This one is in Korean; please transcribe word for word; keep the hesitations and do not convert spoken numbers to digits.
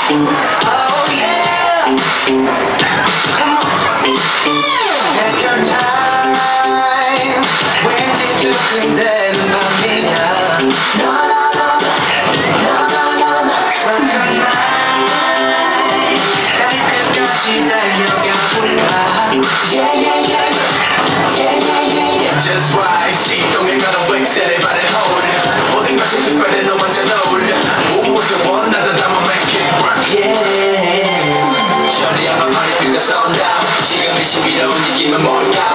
Oh yeah. Come on. Take your time. 왠지 두근대는 밤이야. No no no no no no no. Sometimes night. 다리 끝까지 달려가 볼까. Yeah yeah yeah yeah yeah yeah yeah. Just right. 시동에 가는 웩셀에 발을 hold. 모든 것이 특별해 너 먼저 떠올려. 무엇을 원하든 I'ma make it work. Yeah. Shorty, I'ma party to the sundown. 지금의 신비로운 느낌은 뭘까?